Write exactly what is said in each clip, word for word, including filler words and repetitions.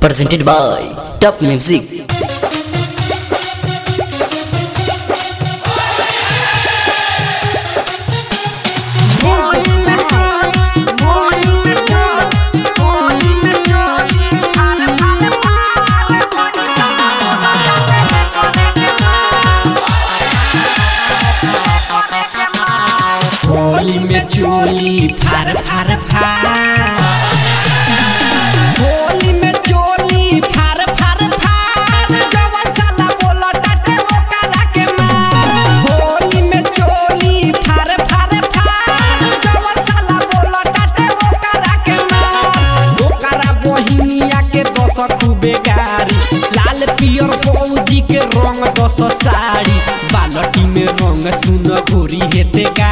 presented by Top Music. Holi में चोली फार फार फार, होली में चोली फार फार फार, जवन साला बोला टाटे वो करा के मार। होली में चोली फार फार फार, जवन साला बोला टाटे वो करा के मार। वो करा बोहिनिया के दस खूबे गारी, लाल पियर फौजी के रंग दस साड़ी, बालटी में रंग सुन घोरी हेते का,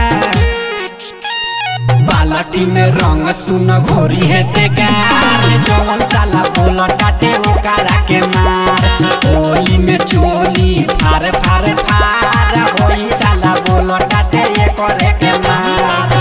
बालटी में रंग सुन घोरी हेते गार, जवन साला बोला टाटे वो करा के मार। होली में चोली फार फार फार, होई साला बोला टाटे ये करे के मार।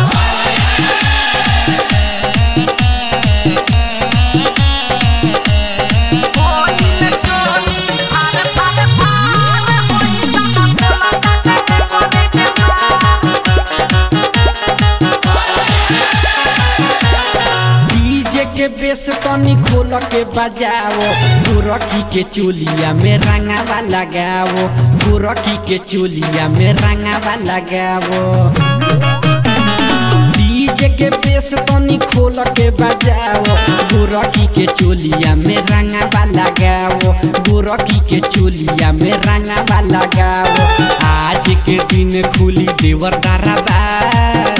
के बेस तनी खोल के बजाओ, गोरखी के चोलिया में रंगावा लगाओ, गोरखी के चोलिया में रंगावा लगाओ। डीजे के बेस तनी खोल के बजाओ, गोरखी के चोलिया में रंगावा लगाओ, गोरखी के चोलिया में रंगावा लगाओ। आज के दिन खुली देवर दरबार,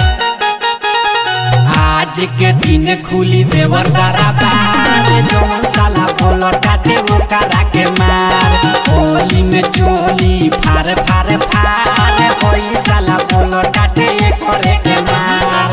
आज के दिन खुली देवर दरबार, जवन साला बोला टाटे वो करा के मार। होली में चोली फार फार फार, होई साला बोला टाटे ये करे के मार।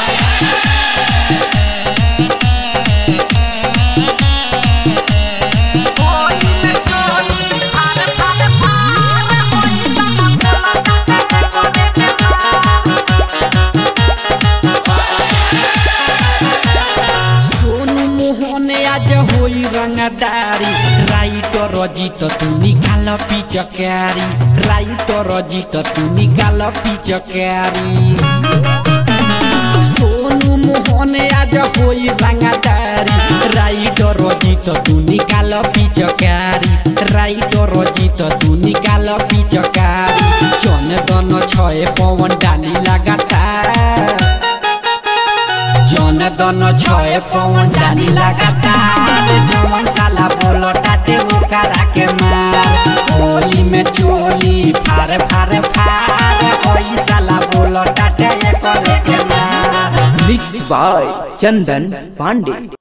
आज होई रंगदारी, राइटर जीत तू निकाल पिचकारी, राइटर जीत तू निकाल पिचकारी। सोनू मोहन आज होई रंगदारी, राइटर जीत तू निकाल पिचकारी, राइटर जीत तू निकाल पिचकारी। चंदन छय पवन डाली लगातार, जनदन छय पवन डाली लगातार, जवन साला बोला टाटे वो करा के मार। होली में चोली फार फार फार, होई साला बोला टाटे ये करे के मार। Mixed by Chandan Pandey।